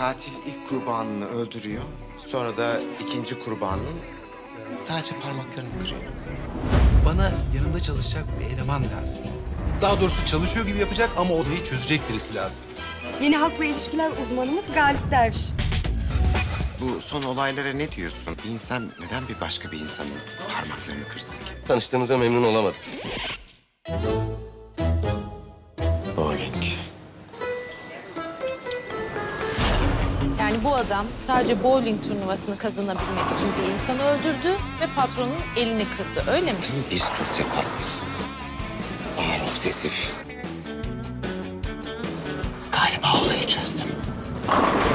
Katil ilk kurbanını öldürüyor. Sonra da ikinci kurbanının sadece parmaklarını kırıyor. Bana yanımda çalışacak bir eleman lazım. Daha doğrusu çalışıyor gibi yapacak ama olayı çözecek birisi lazım. Yeni halkla ilişkiler uzmanımız Galip Derviş. Bu son olaylara ne diyorsun? Bir insan neden bir başka bir insanın parmaklarını kırsın ki? Tanıştığımıza memnun olamadım. Bowling. Yani bu adam sadece bowling turnuvasını kazanabilmek için bir insanı öldürdü ve patronun elini kırdı, öyle mi? Tam bir sosyopat. Ağır obsesif. Galiba olayı çözdüm.